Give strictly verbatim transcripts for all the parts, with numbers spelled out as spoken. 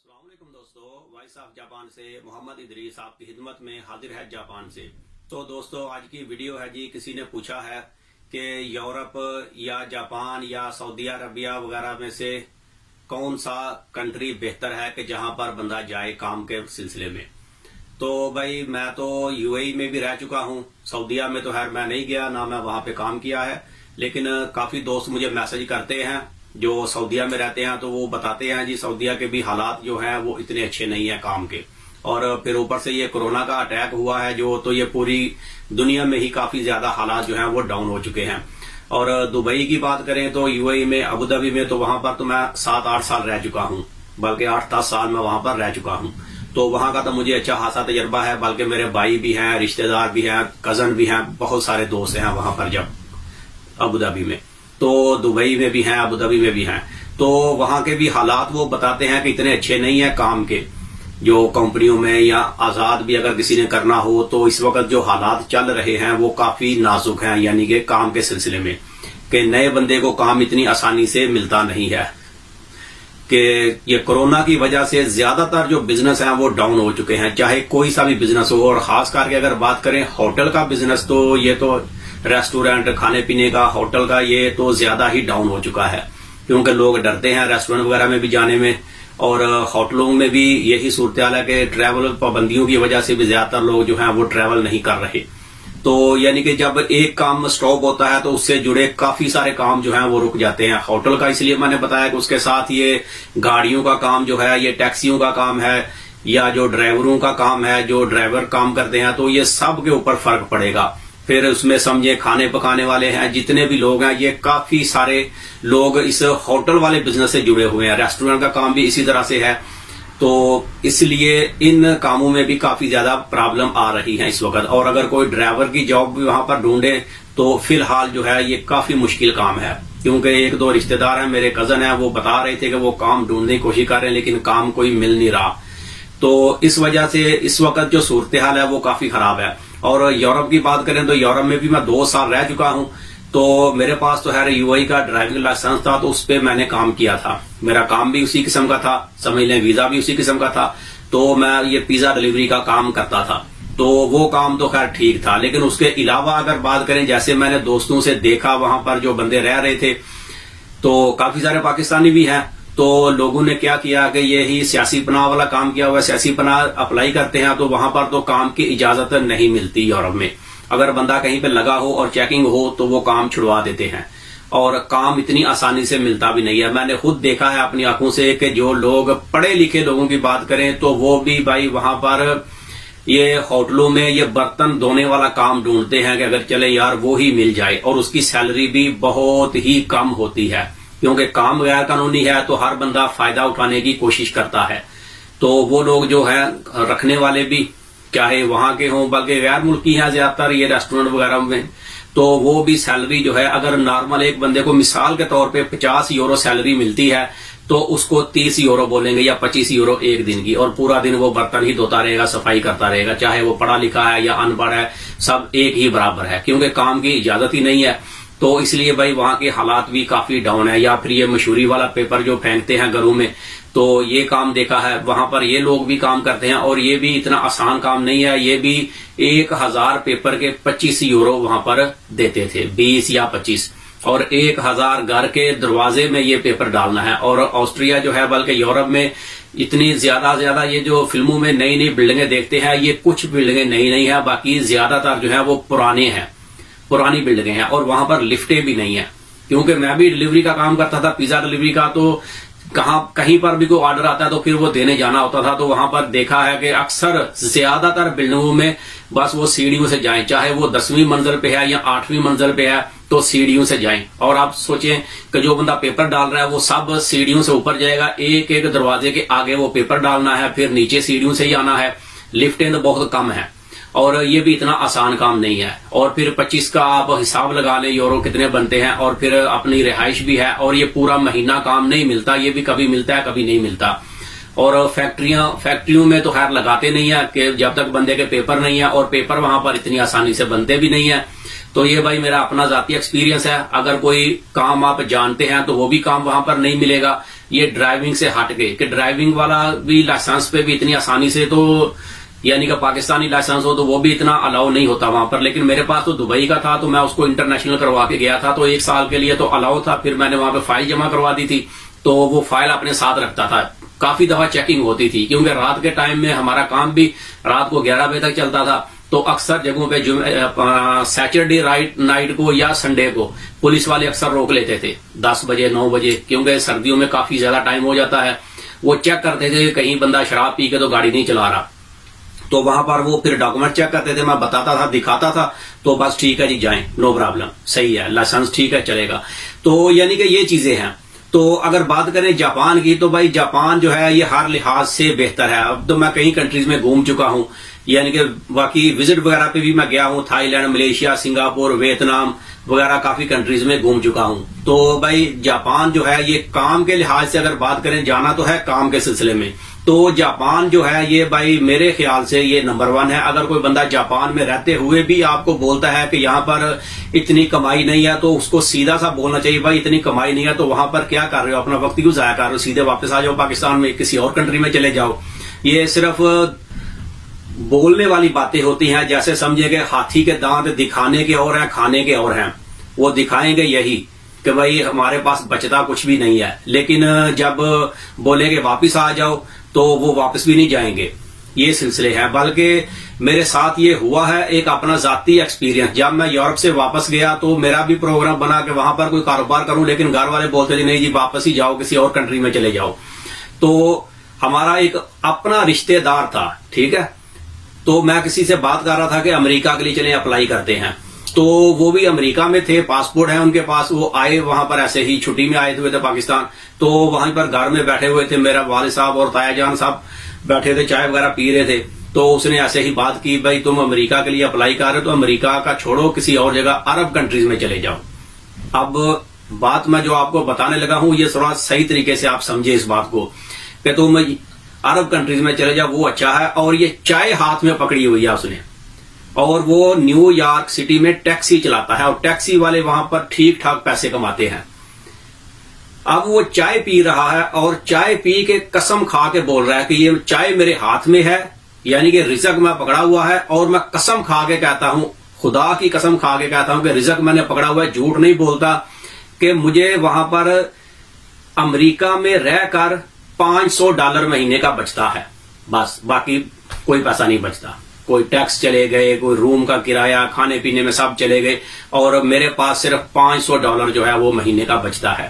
अस्सलाम वालेकुम दोस्तों, वॉइस ऑफ जापान से मोहम्मद इदरीस आपकी खिदमत में हाजिर है जापान से। तो दोस्तों आज की वीडियो है जी, किसी ने पूछा है कि यूरोप या जापान या सऊदी अरबिया वगैरह में से कौन सा कंट्री बेहतर है कि जहां पर बंदा जाए काम के सिलसिले में। तो भाई मैं तो यूएई में भी रह चुका हूं, सऊदीया में तो खैर मैं नहीं गया, ना मैं वहां पे काम किया है, लेकिन काफी दोस्त मुझे मैसेज करते हैं जो सऊदीया में रहते हैं, तो वो बताते हैं जी सऊदीया के भी हालात जो हैं वो इतने अच्छे नहीं है काम के। और फिर ऊपर से ये कोरोना का अटैक हुआ है जो, तो ये पूरी दुनिया में ही काफी ज्यादा हालात जो हैं वो डाउन हो चुके हैं। और दुबई की बात करें तो यूएई में, अबू धाबी में, तो वहां पर तो मैं सात आठ साल रह चुका हूं, बल्कि आठ दस साल मैं वहां पर रह चुका हूं। तो वहां का तो मुझे अच्छा खासा तजर्बा है, बल्कि मेरे भाई भी हैं, रिश्तेदार भी हैं, कजन भी हैं, बहुत सारे दोस्त हैं वहां पर जब अबू धाबी में, तो दुबई में भी हैं, अबू धाबी में भी हैं। तो वहां के भी हालात वो बताते हैं कि इतने अच्छे नहीं है काम के, जो कंपनियों में या आजाद भी अगर किसी ने करना हो तो इस वक्त जो हालात चल रहे हैं वो काफी नाजुक हैं, यानी कि काम के सिलसिले में कि नए बंदे को काम इतनी आसानी से मिलता नहीं है। कि ये कोरोना की वजह से ज्यादातर जो बिजनेस हैं वो डाउन हो चुके हैं, चाहे कोई सा भी बिजनेस हो। और खास करके अगर बात करें होटल का बिजनेस, तो ये तो रेस्टोरेंट, खाने पीने का, होटल का, ये तो ज्यादा ही डाउन हो चुका है, क्योंकि लोग डरते हैं रेस्टोरेंट वगैरह में भी जाने में। और होटलों में भी यही सूरत हाल है कि ट्रैवल पाबंदियों की वजह से भी ज्यादातर लोग जो हैं वो ट्रैवल नहीं कर रहे। तो यानी कि जब एक काम स्टॉप होता है तो उससे जुड़े काफी सारे काम जो हैं वो रुक जाते हैं। होटल का इसलिए मैंने बताया कि उसके साथ ये गाड़ियों का काम जो है, ये टैक्सियों का काम है, या जो ड्राइवरों का काम है, जो ड्राइवर काम करते हैं, तो ये सब के ऊपर फर्क पड़ेगा। फिर उसमें समझे खाने पकाने वाले हैं, जितने भी लोग हैं, ये काफी सारे लोग इस होटल वाले बिजनेस से जुड़े हुए हैं। रेस्टोरेंट का काम भी इसी तरह से है, तो इसलिए इन कामों में भी काफी ज्यादा प्रॉब्लम आ रही है इस वक्त। और अगर कोई ड्राइवर की जॉब भी वहां पर ढूंढे तो फिलहाल जो है ये काफी मुश्किल काम है, क्योंकि एक दो रिश्तेदार हैं, मेरे कजन हैं, वो बता रहे थे कि वो काम ढूंढने की कोशिश कर रहे हैं, लेकिन काम कोई मिल नहीं रहा। तो इस वजह से इस वक्त जो सूरत हाल है वो काफी खराब है। और यूरोप की बात करें तो यूरोप में भी मैं दो साल रह चुका हूं, तो मेरे पास तो है यूएई का ड्राइविंग लाइसेंस था, तो उस पर मैंने काम किया था। मेरा काम भी उसी किस्म का था, समझ लें वीजा भी उसी किस्म का था, तो मैं ये पिज्जा डिलीवरी का काम करता था। तो वो काम तो खैर ठीक था, लेकिन उसके अलावा अगर बात करें, जैसे मैंने दोस्तों से देखा वहां पर जो बंदे रह रहे थे, तो काफी सारे पाकिस्तानी भी हैं, तो लोगों ने क्या किया कि यही सियासी पनाह वाला काम किया हुआ है। सियासी पनाह अप्लाई करते हैं तो वहां पर तो काम की इजाजत नहीं मिलती यूरोप में। अगर बंदा कहीं पे लगा हो और चेकिंग हो तो वो काम छुड़वा देते हैं, और काम इतनी आसानी से मिलता भी नहीं है। मैंने खुद देखा है अपनी आंखों से कि जो लोग पढ़े लिखे लोगों की बात करें तो वो भी भाई वहां पर ये होटलों में ये बर्तन धोने वाला काम ढूंढते हैं कि अगर चले यार वो ही मिल जाए, और उसकी सैलरी भी बहुत ही कम होती है, क्योंकि काम गैर कानूनी है तो हर बंदा फायदा उठाने की कोशिश करता है। तो वो लोग जो है रखने वाले भी, चाहे वहां के हों, बल्कि गैर मुल्की हैं ज्यादातर ये रेस्टोरेंट वगैरह में, तो वो भी सैलरी जो है, अगर नॉर्मल एक बंदे को मिसाल के तौर पे पचास यूरो सैलरी मिलती है तो उसको तीस यूरो बोलेंगे या पच्चीस यूरो एक दिन की, और पूरा दिन वो बर्तन ही धोता रहेगा, सफाई करता रहेगा, चाहे वो पढ़ा लिखा है या अनपढ़ है, सब एक ही बराबर है, क्योंकि काम की इजाजत ही नहीं है। तो इसलिए भाई वहां के हालात भी काफी डाउन है। या फिर ये मशहूरी वाला पेपर जो फेंकते हैं घरों में, तो ये काम देखा है, वहां पर ये लोग भी काम करते हैं, और ये भी इतना आसान काम नहीं है। ये भी एक हजार पेपर के पच्चीस यूरो वहां पर देते थे, बीस या पच्चीस, और एक हजार घर के दरवाजे में ये पेपर डालना है। और ऑस्ट्रिया जो है, बल्कि यूरोप में इतनी ज्यादा ज्यादा ये जो फिल्मों में नई नई बिल्डिंगें देखते हैं, ये कुछ बिल्डिंगें नई नहीं है, बाकी ज्यादातर जो है वो पुराने हैं, पुरानी बिल्डिंगें हैं, और वहां पर लिफ्टें भी नहीं है। क्योंकि मैं भी डिलीवरी का काम करता था, पिज्जा डिलीवरी का, तो कहां कहीं पर भी कोई ऑर्डर आता है तो फिर वो देने जाना होता था, तो वहां पर देखा है कि अक्सर ज्यादातर बिल्डिंगों में बस वो सीढ़ियों से जाएं, चाहे वो दसवीं मंजिल पे है या आठवीं मंजिल पे है, तो सीढ़ियों से जाएं। और आप सोचें कि जो बंदा पेपर डाल रहा है वो सब सीढ़ियों से ऊपर जाएगा, एक एक दरवाजे के आगे वो पेपर डालना है, फिर नीचे सीढ़ियों से ही आना है। लिफ्टें तो बहुत कम है, और ये भी इतना आसान काम नहीं है। और फिर पच्चीस का आप हिसाब लगा लें यूरो कितने बनते हैं, और फिर अपनी रिहाइश भी है, और ये पूरा महीना काम नहीं मिलता, ये भी कभी मिलता है कभी नहीं मिलता। और फैक्ट्रियां फैक्ट्रियों में तो खैर लगाते नहीं है कि जब तक बंदे के पेपर नहीं है, और पेपर वहां पर इतनी आसानी से बनते भी नहीं है। तो ये भाई मेरा अपना जाती एक्सपीरियंस है। अगर कोई काम आप जानते हैं तो वो भी काम वहां पर नहीं मिलेगा, ये ड्राइविंग से हट गए कि ड्राइविंग वाला भी लाइसेंस पे भी इतनी आसानी से तो यानी कि पाकिस्तानी लाइसेंस हो तो वो भी इतना अलाउ नहीं होता वहां पर। लेकिन मेरे पास तो दुबई का था तो मैं उसको इंटरनेशनल करवा के गया था, तो एक साल के लिए तो अलाउ था। फिर मैंने वहां पे फाइल जमा करवा दी थी, तो वो फाइल अपने साथ रखता था। काफी दफा चेकिंग होती थी क्योंकि रात के टाइम में हमारा काम भी रात को ग्यारह बजे तक चलता था, तो अक्सर जगहों पे सैटरडे राइट नाइट को या संडे को पुलिस वाले अक्सर रोक लेते थे दस बजे नौ बजे, क्योंकि सर्दियों में काफी ज्यादा टाइम हो जाता है। वो चेक करते थे कहीं बंदा शराब पी के तो गाड़ी नहीं चला रहा, तो वहां पर वो फिर डॉक्यूमेंट चेक करते थे। मैं बताता था, दिखाता था, तो बस ठीक है जी जाएं, नो प्रॉब्लम, सही है, लाइसेंस ठीक है, चलेगा। तो यानी कि ये चीजें हैं। तो अगर बात करें जापान की, तो भाई जापान जो है ये हर लिहाज से बेहतर है। अब तो मैं कई कंट्रीज में घूम चुका हूं, यानी कि बाकी विजिट वगैरह पे भी मैं गया हूं, थाईलैंड, मलेशिया, सिंगापुर, वियतनाम वगैरह काफी कंट्रीज में घूम चुका हूं। तो भाई जापान जो है ये काम के लिहाज से अगर बात करें, जाना तो है काम के सिलसिले में, तो जापान जो है ये भाई मेरे ख्याल से ये नंबर वन है। अगर कोई बंदा जापान में रहते हुए भी आपको बोलता है कि यहाँ पर इतनी कमाई नहीं है, तो उसको सीधा सा बोलना चाहिए, भाई इतनी कमाई नहीं है तो वहां पर क्या कर रहे हो, अपना वक्त क्यों जाया कर रहे हो, सीधे वापस आ जाओ पाकिस्तान में, किसी और कंट्री में चले जाओ। ये सिर्फ बोलने वाली बातें होती हैं, जैसे समझे कि हाथी के दांत दिखाने के और हैं, खाने के और हैं। वो दिखाएंगे यही कि भाई हमारे पास बचता कुछ भी नहीं है, लेकिन जब बोलेंगे वापस आ जाओ तो वो वापस भी नहीं जाएंगे। ये सिलसिले हैं। बल्कि मेरे साथ ये हुआ है एक अपना जाती एक्सपीरियंस। जब मैं यूरोप से वापस गया तो मेरा भी प्रोग्राम बना कि वहां पर कोई कारोबार करूं, लेकिन घर वाले बोलते थे नहीं जी वापस ही जाओ, किसी और कंट्री में चले जाओ। तो हमारा एक अपना रिश्तेदार था, ठीक है, तो मैं किसी से बात कर रहा था कि अमेरिका के लिए चले अप्लाई करते हैं। तो वो भी अमेरिका में थे, पासपोर्ट है उनके पास, वो आए वहां पर ऐसे ही छुट्टी में आए हुए थे पाकिस्तान। तो वहीं पर घर में बैठे हुए थे, मेरा वालिद साहब और तायाजान साहब बैठे थे, चाय वगैरह पी रहे थे। तो उसने ऐसे ही बात की, भाई तुम अमेरिका के लिए अप्लाई कर रहे हो तो अमेरिका का छोड़ो, किसी और जगह अरब कंट्रीज में चले जाओ। अब बात मैं जो आपको बताने लगा हूं ये थोड़ा सही तरीके से आप समझे इस बात को कि तुम अरब कंट्रीज में चले जाओ, वो अच्छा है। और ये चाय हाथ में पकड़ी हुई है उसने, और वो न्यूयॉर्क सिटी में टैक्सी चलाता है, और टैक्सी वाले वहां पर ठीक ठाक पैसे कमाते हैं। अब वो चाय पी रहा है और चाय पी के कसम खा के बोल रहा है कि ये चाय मेरे हाथ में है, यानी कि रिजक मैं पकड़ा हुआ है, और मैं कसम खा के कहता हूं, खुदा की कसम खा के कहता हूं कि रिजक मैंने पकड़ा हुआ है, झूठ नहीं बोलता, कि मुझे वहां पर अमेरिका में रहकर पांच सौ डॉलर महीने का बचता है, बस, बाकी कोई पैसा नहीं बचता। कोई टैक्स चले गए, कोई रूम का किराया, खाने पीने में सब चले गए, और मेरे पास सिर्फ पांच सौ डॉलर जो है वो महीने का बचता है।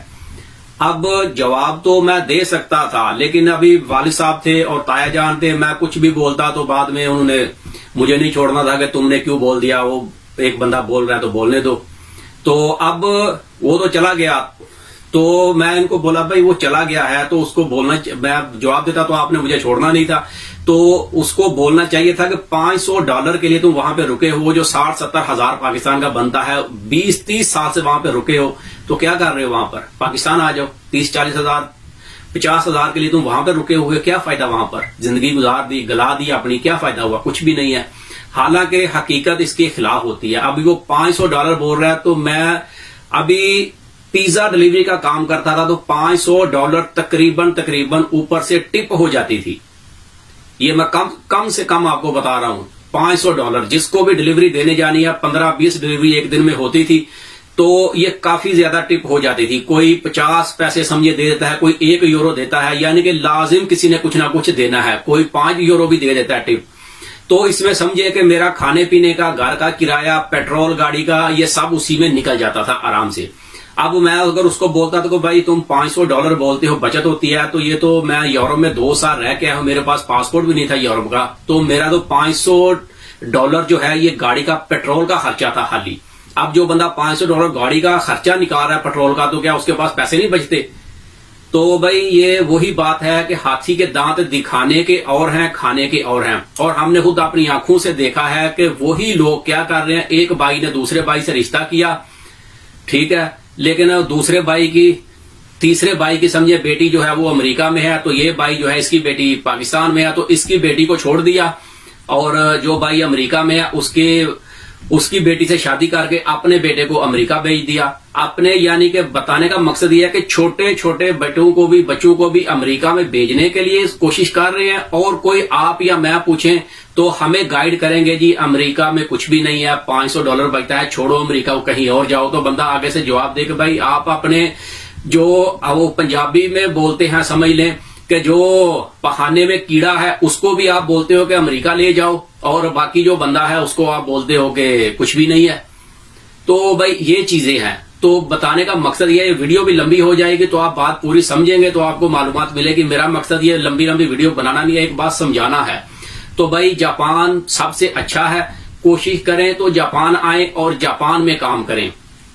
अब जवाब तो मैं दे सकता था, लेकिन अभी वालिद साहब थे और तायाजान थे, मैं कुछ भी बोलता तो बाद में उन्होंने मुझे नहीं छोड़ना था कि तुमने क्यों बोल दिया, वो एक बंदा बोल रहा है तो बोलने दो। तो अब वो तो चला गया, तो मैं इनको बोला भाई वो चला गया है तो उसको बोलना, मैं जवाब देता तो आपने मुझे छोड़ना नहीं था, तो उसको बोलना चाहिए था कि पांच सौ डॉलर के लिए तुम वहां पे रुके हो, जो साठ सत्तर हजार पाकिस्तान का बनता है, बीस तीस साल से वहां पे रुके हो, तो क्या कर रहे हो वहां पर, पाकिस्तान आ जाओ। तीस चालीस हजार पचास हजार के लिए तुम वहां पर रुके हुए, क्या फायदा, वहां पर जिंदगी गुजार दी, गला दी अपनी, क्या फायदा हुआ, कुछ भी नहीं है। हालांकि हकीकत इसके खिलाफ होती है। अभी वो पांच सौ डॉलर बोल रहा है, तो मैं अभी पिज्जा डिलीवरी का काम करता था, तो पांच सौ डॉलर तकरीबन तकरीबन ऊपर से टिप हो जाती थी। ये मैं कम कम से कम आपको बता रहा हूं, पांच सौ डॉलर जिसको भी डिलीवरी देने जानी है, पंद्रह बीस डिलीवरी एक दिन में होती थी, तो ये काफी ज्यादा टिप हो जाती थी। कोई पचास पैसे समझे दे देता है, कोई एक यूरो देता है, यानी कि लाजिम किसी ने कुछ ना कुछ देना है, कोई पांच यूरो भी दे देता है टिप। तो इसमें समझिए कि मेरा खाने पीने का, घर का किराया, पेट्रोल गाड़ी का, ये सब उसी में निकल जाता था आराम से। अब मैं अगर उसको बोलता था कि भाई तुम पांच सौ डॉलर बोलते हो, बचत होती है, तो ये तो मैं यूरोप में दो साल रह के आया हूं, मेरे पास पासपोर्ट भी नहीं था यूरोप का, तो मेरा तो पांच सौ डॉलर जो है ये गाड़ी का पेट्रोल का खर्चा था खाली। अब जो बंदा पांच सौ डॉलर गाड़ी का खर्चा निकाल रहा है पेट्रोल का, तो क्या उसके पास पैसे नहीं बचते? तो भाई ये वही बात है कि हाथी के दांत दिखाने के और हैं, खाने के और हैं। और हमने खुद अपनी आंखों से देखा है कि वही लोग क्या कर रहे हैं, एक भाई ने दूसरे भाई से रिश्ता किया, ठीक है, लेकिन दूसरे भाई की, तीसरे भाई की समझे बेटी जो है वो अमेरिका में है, तो ये भाई जो है इसकी बेटी पाकिस्तान में है, तो इसकी बेटी को छोड़ दिया, और जो भाई अमेरिका में है उसके उसकी बेटी से शादी करके अपने बेटे को अमेरिका भेज दिया। अपने यानी कि बताने का मकसद यह है कि छोटे छोटे बेटों को भी बच्चों को भी अमेरिका में भेजने के लिए कोशिश कर रहे हैं। और कोई आप या मैं पूछें तो हमें गाइड करेंगे जी अमेरिका में कुछ भी नहीं है, पांच सौ डॉलर बचता है, छोड़ो अमेरिका को, कहीं और जाओ। तो बंदा आगे से जवाब दे कि भाई आप अपने जो वो पंजाबी में बोलते हैं समझ लें कि जो पहाने में कीड़ा है उसको भी आप बोलते हो कि अमेरिका ले जाओ, और बाकी जो बंदा है उसको आप बोलते हो कि कुछ भी नहीं है। तो भाई ये चीजें हैं। तो बताने का मकसद ये, वीडियो भी लंबी हो जाएगी तो आप बात पूरी समझेंगे तो आपको मालूमात मिलेगी। मेरा मकसद ये लंबी लंबी वीडियो बनाना नहीं है, एक बात समझाना है। तो भाई जापान सबसे अच्छा है, कोशिश करें तो जापान आए और जापान में काम करें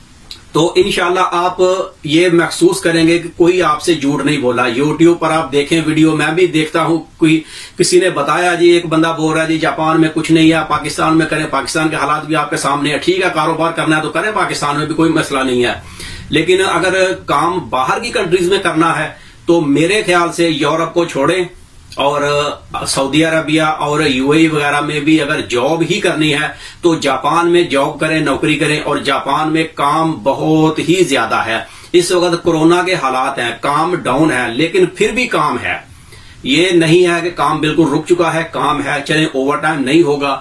तो इंशाल्लाह आप ये महसूस करेंगे कि कोई आपसे झूठ नहीं बोला। यूट्यूब पर आप देखें वीडियो, मैं भी देखता हूं, कोई किसी ने बताया जी, एक बंदा बोल रहा है जी जापान में कुछ नहीं है, पाकिस्तान में करें, पाकिस्तान के हालात भी आपके सामने है। ठीक है, कारोबार करना है तो करें, पाकिस्तान में भी कोई मसला नहीं है। लेकिन अगर काम बाहर की कंट्रीज में करना है तो मेरे ख्याल से यूरोप को छोड़ें और सऊदी अरबिया और यूएई वगैरह में भी अगर जॉब ही करनी है तो जापान में जॉब करें, नौकरी करें। और जापान में काम बहुत ही ज्यादा है। इस वक्त कोरोना के हालात हैं, काम डाउन है, लेकिन फिर भी काम है। ये नहीं है कि काम बिल्कुल रुक चुका है, काम है। चले ओवर टाइम नहीं होगा,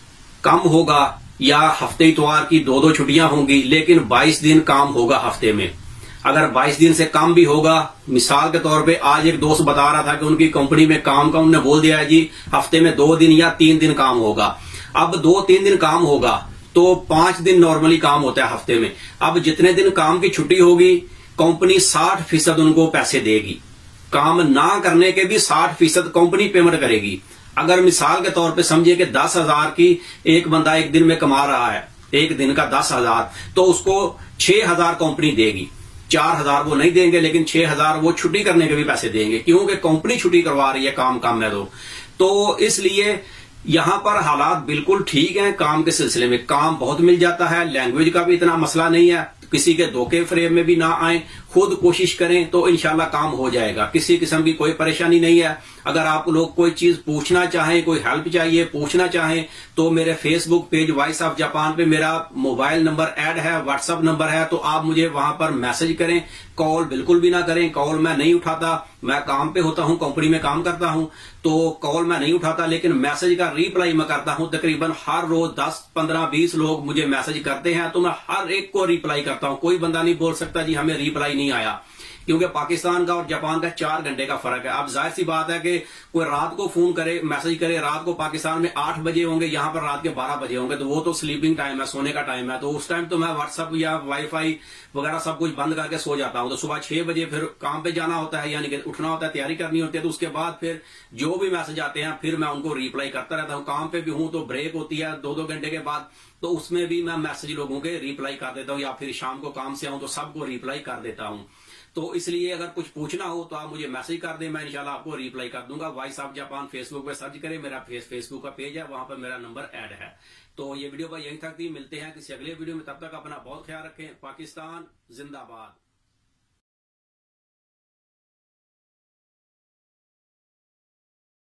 कम होगा, या हफ्ते इतवार की दो दो छुट्टियां होंगी, लेकिन बाईस दिन काम होगा हफ्ते में। अगर बाईस दिन से कम भी होगा, मिसाल के तौर पे आज एक दोस्त बता रहा था कि उनकी कंपनी में काम का उन्होंने बोल दिया है जी हफ्ते में दो दिन या तीन दिन काम होगा। अब दो तीन दिन काम होगा तो पांच दिन नॉर्मली काम होता है हफ्ते में। अब जितने दिन काम की छुट्टी होगी कंपनी साठ फीसद उनको पैसे देगी। काम ना करने के भी साठ फीसद कंपनी पेमेंट करेगी। अगर मिसाल के तौर पे समझिए कि दस हजार की एक बंदा एक दिन में कमा रहा है, एक दिन का दस हजार, तो उसको छह हजार कंपनी देगी। चार हजार वो नहीं देंगे, लेकिन छह हजार वो छुट्टी करने के भी पैसे देंगे, क्योंकि कंपनी छुट्टी करवा रही है, काम काम में दो। तो इसलिए यहां पर हालात बिल्कुल ठीक हैं। काम के सिलसिले में काम बहुत मिल जाता है, लैंग्वेज का भी इतना मसला नहीं है, किसी के धोखे फ्रेम में भी ना आए, खुद कोशिश करें तो इंशाल्लाह काम हो जाएगा। किसी किस्म की कोई परेशानी नहीं है। अगर आप लोग कोई चीज पूछना चाहें, कोई हेल्प चाहिए, पूछना चाहें, तो मेरे Facebook page voice of Japan पे मेरा मोबाइल नंबर ऐड है, व्हाट्सएप नंबर है, तो आप मुझे वहां पर मैसेज करें। कॉल बिल्कुल भी ना करें, कॉल मैं नहीं उठाता, मैं काम पे होता हूं, कंपनी में काम करता हूं, तो कॉल मैं नहीं उठाता, लेकिन मैसेज का रिप्लाई मैं करता हूं। तकरीबन हर रोज दस पंद्रह बीस लोग मुझे मैसेज करते हैं तो मैं हर एक को रिप्लाई करता हूं। कोई बंदा नहीं बोल सकता जी हमें रिप्लाई नहीं आया, क्योंकि पाकिस्तान का और जापान का चार घंटे का फर्क है। अब जाहिर सी बात है कि कोई रात को फोन करे, मैसेज करे, रात को पाकिस्तान में आठ बजे होंगे, यहां पर रात के बारह बजे होंगे, तो वो तो स्लीपिंग टाइम है, सोने का टाइम है। तो उस टाइम तो मैं व्हाट्सएप या वाईफाई वगैरह सब कुछ बंद करके सो जाता हूं। तो सुबह छह बजे फिर काम पे जाना होता है, यानी कि उठना होता है, तैयारी करनी होती है। तो उसके बाद फिर जो भी मैसेज आते हैं फिर मैं उनको रिप्लाई करता रहता हूं। काम पे भी हूं तो ब्रेक होती है दो दो घंटे के बाद, तो उसमें भी मैं मैसेज लोगों के रिप्लाई कर देता हूं, या फिर शाम को काम से आऊं तो सबको रिप्लाई कर देता हूं। तो इसलिए अगर कुछ पूछना हो तो आप मुझे मैसेज कर दें, मैं इंशाल्लाह आपको रिप्लाई कर दूंगा। वॉइस ऑफ जापान फेसबुक पे सर्च करें, मेरा फेस फेसबुक का पेज है, वहां पर मेरा नंबर ऐड है। तो ये वीडियो भाई यहीं तक थी, मिलते हैं किसी अगले वीडियो में, तब तक अपना बहुत ख्याल रखें। पाकिस्तान जिंदाबाद।